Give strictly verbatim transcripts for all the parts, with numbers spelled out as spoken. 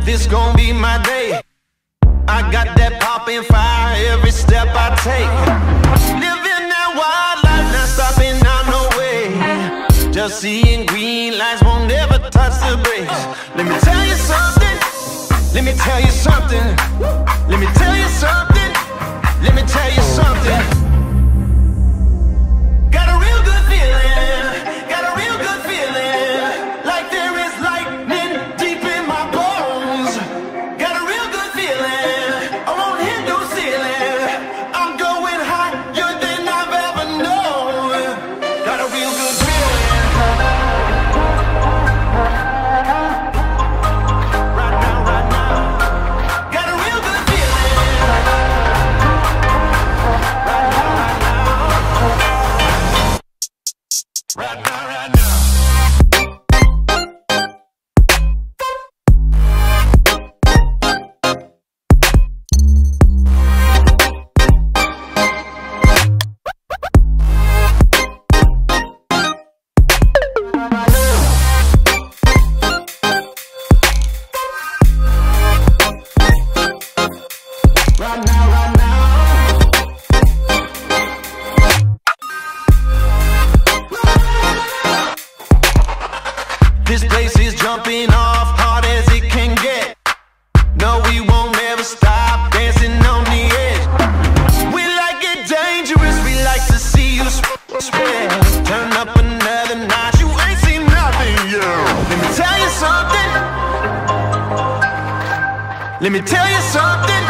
this gon' be my day. I got that poppin' fire every step I take. Living that wild life, not stopping out no way. Just seeing green lights, won't ever touch the brakes. Let me tell you something. Let me tell you something. Let me tell you something. Let me tell you something. Got a real good feeling. Got a real good feeling. Like there is lightning deep in my bones. Got a real good feeling. I won't hit no ceiling. I'm going higher than I've ever known. Got a real good feeling. Right now, right now. Got a real good feeling. Right now, right now. Right now, right now. Right now, right now. This place is jumping off hard as it can get. No, we won't ever stop dancing on the edge. We like it dangerous, we like to see you spread. Turn up another notch, you ain't seen nothing yet. Let me tell you something. Let me tell you something.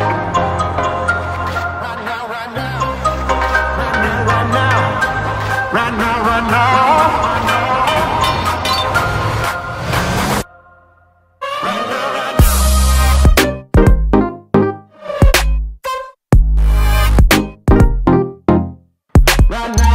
Right now, right now. Right now, right now. Right now, right now. Right now.